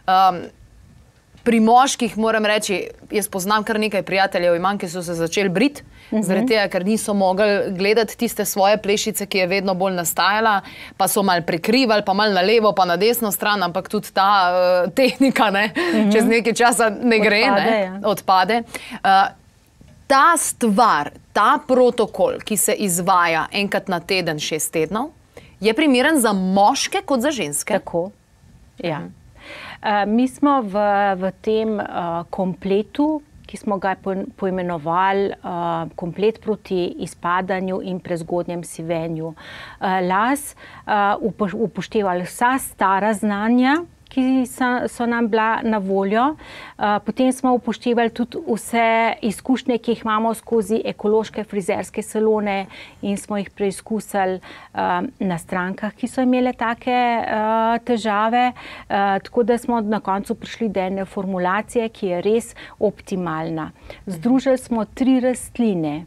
Pri moških moram reči, jaz poznam kar nekaj prijateljev imam, ki so se začeli briti, zaradi tega, ker niso mogli gledati tiste svoje plešice, ki je vedno bolj nastajala, pa so malo prekrivali, pa malo na levo, pa na desno stran, ampak tudi ta tehnika, čez nekaj časa ne gre, odpade. Ta stvar, ta protokol, ki se izvaja enkrat na teden 6 tednov, je primeren za moške kot za ženske? Tako, ja. Mi smo v tem kompletu, ki smo ga poimenovali komplet proti izpadanju in prezgodnjem sivenju las, upoštevali vsa stara znanja, ki so nam bila na voljo. Potem smo upoštevali tudi vse izkušnje, ki jih imamo skozi ekološke frizerske salone in smo jih preizkusili na strankah, ki so imele take težave. Tako da smo na koncu prišli do ene formulacije, ki je res optimalna. Združili smo 3 rastline.